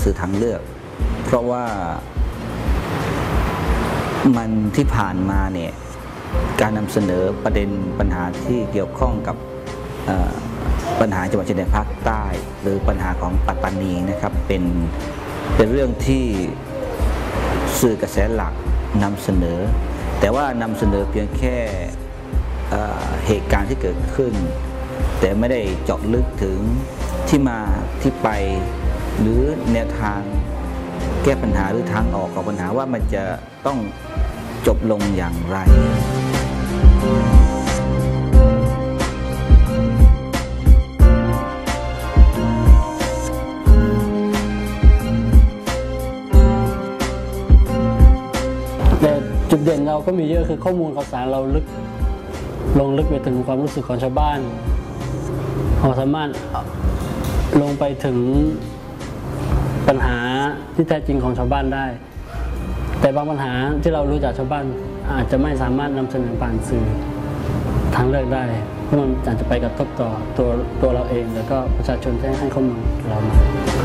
สื่อทางเลือกเพราะว่ามันที่ผ่านมาเนี่ยการนำเสนอประเด็นปัญหาที่เกี่ยวข้องกับปัญหาจังหวัดชายแดนภาคใต้หรือปัญหาของปัตตานีนะครับเป็นเรื่องที่สื่อกระแสหลักนำเสนอแต่ว่านำเสนอเพียงแค่เหตุการณ์ที่เกิดขึ้นแต่ไม่ได้เจาะลึกถึงที่มาที่ไปหรือแนวทางแก้ปัญหาหรือทางออกของปัญหาว่ามันจะต้องจบลงอย่างไรแต่จุดเด่นเราก็มีเยอะคือข้อมูลข่าวสารเราลงลึกไปถึงความรู้สึกของชาวบ้านเราสามารถลงไปถึงปัญหาที่แท้จริงของชาวบ้านได้แต่บางปัญหาที่เรารู้จากชาวบ้านอาจจะไม่สามารถนำเสนอผ่านสื่อทางเลือกได้เพราะมันอาจจะไปกระทบต่อตัวเราเองแล้วก็ประชาชนที่ให้ข้อมูลเรามา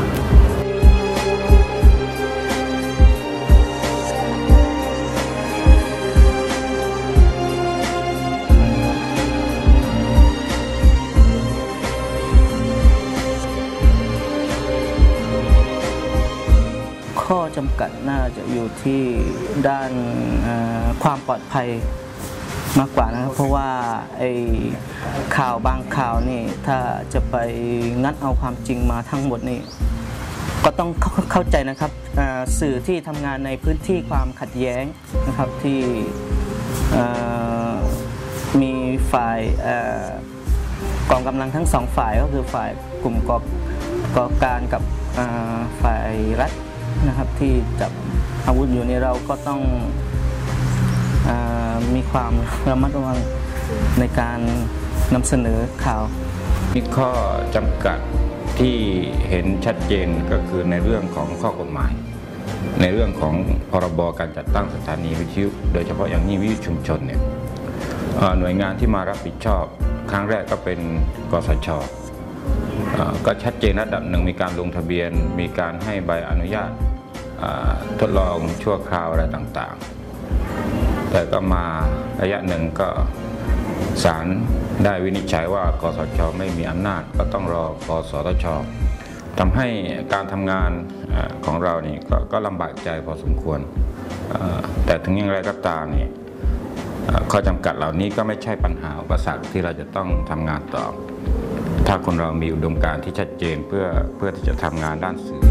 ข้อจำกัดน่าจะอยู่ที่ด้านความปลอดภัยมากกว่านะครับเพราะว่าข่าวบางข่าวนี่ถ้าจะไปงัดเอาความจริงมาทั้งหมดนี่ก็ต้องเข้าใจนะครับสื่อที่ทำงานในพื้นที่ความขัดแย้งนะครับที่มีฝ่ายกองกำลังทั้งสองฝ่ายก็คือฝ่ายกลุ่มก่อการกับฝ่ายรัฐนะครับที่จับอาวุธอยู่ในเราก็ต้องมีความระมัดระวังในการนำเสนอข่าวมีข้อจำกัดที่เห็นชัดเจนก็คือในเรื่องของข้อกฎหมายในเรื่องของพรบการจัดตั้งสถานีวิทยุโดยเฉพาะอย่างยิ่งวิทยุชุมชนเนี่ยหน่วยงานที่มารับผิดชอบครั้งแรกก็เป็นกสช.ก็ชัดเจนระดับหนึ่งมีการลงทะเบียนมีการให้ใบอนุญาตทดลองชั่วคราวอะไรต่างๆแต่ก็มาระยะหนึ่งก็ศาลได้วินิจฉัยว่ากสช.ไม่มีอำนาจก็ต้องรอกสทช.ทำให้การทำงานของเรานี่ก็ลำบากใจพอสมควรแต่ถึงอย่างไรก็ตามนี่ข้อจำกัดเหล่านี้ก็ไม่ใช่ปัญหาอุปสรรคที่เราจะต้องทำงานต่อถ้าคนเรามีอุดมการณ์ที่ชัดเจนเพื่อที่จะทำงานด้านสื่อ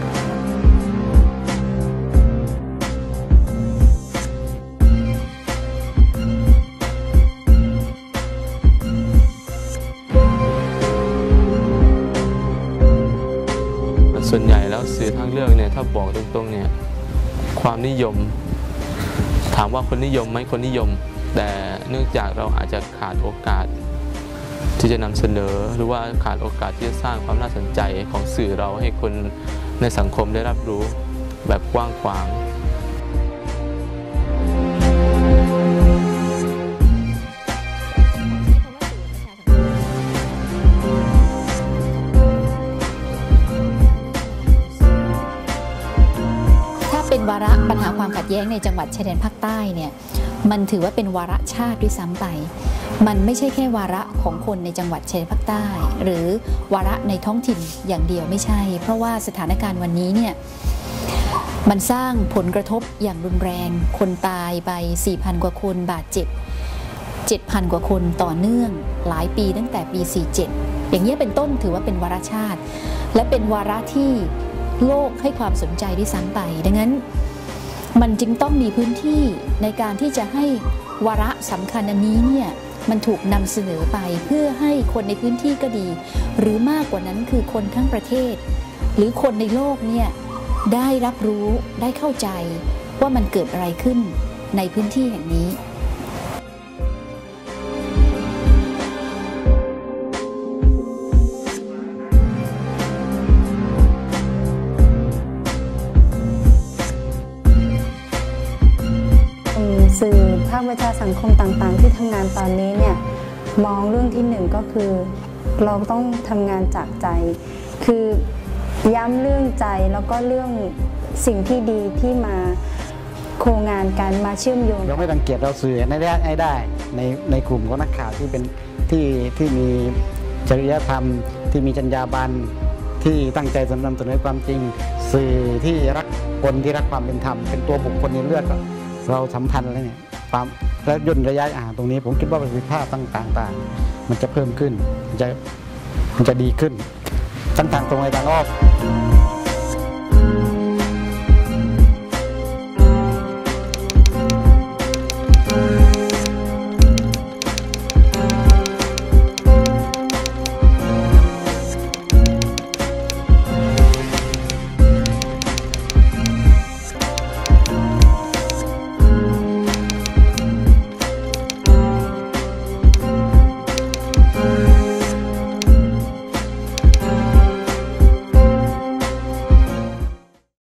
ส่วนใหญ่แล้วสื่อทางเลือกเนี่ยถ้าบอกตรงๆเนี่ยความนิยมถามว่าคนนิยมไหมคนนิยมแต่เนื่องจากเราอาจจะขาดโอกาสที่จะนำเสนอหรือว่าขาดโอกาสที่จะสร้างความน่าสนใจของสื่อเราให้คนในสังคมได้รับรู้แบบกว้างขวางเป็นวาระปัญหาความขัดแย้งในจังหวัดชายแดนภาคใต้เนี่ยมันถือว่าเป็นวาระชาติด้วยซ้ำไปมันไม่ใช่แค่วาระของคนในจังหวัดชายแดนภาคใต้หรือวาระในท้องถิ่นอย่างเดียวไม่ใช่เพราะว่าสถานการณ์วันนี้เนี่ยมันสร้างผลกระทบอย่างรุนแรงคนตายไป 4,000 กว่าคนบาดเจ็บ 7,000 กว่าคนต่อเนื่องหลายปีตั้งแต่ปี 47อย่างนี้เป็นต้นถือว่าเป็นวาระชาติและเป็นวาระที่โลกให้ความสนใจด้วยซ้ำไปดังนั้นมันจึงต้องมีพื้นที่ในการที่จะให้วาระสำคัญอันนี้เนี่ยมันถูกนำเสนอไปเพื่อให้คนในพื้นที่ก็ดีหรือมากกว่านั้นคือคนทั้งประเทศหรือคนในโลกเนี่ยได้รับรู้ได้เข้าใจว่ามันเกิดอะไรขึ้นในพื้นที่แห่งนี้สื่อภาคประชาสังคมต่างๆที่ทำงานตอนนี้เนี่ยมองเรื่องที่หนึ่งก็คือเราต้องทำงานจากใจคือย้ำเรื่องใจแล้วก็เรื่องสิ่งที่ดีที่มาโครงงานกันมาเชื่อมโยงเราไม่รังเกียจเราสื่อให้ได้ในกลุ่มของนักข่าวที่เป็นที่มีจริยธรรมที่มีจรรยาบรรณที่ตั้งใจนำเสนอความจริงสื่อที่รักคนที่รักความเป็นธรรมเป็นตัวบุคคลในเลือดเราสัมพันธ์แล้วเนี่ยความและย่นระยะตรงนี้ผมคิดว่าประสิทธิภาพต่างๆมันจะเพิ่มขึ้นมันจะดีขึ้นทั้งทางตรงและทางอ้อม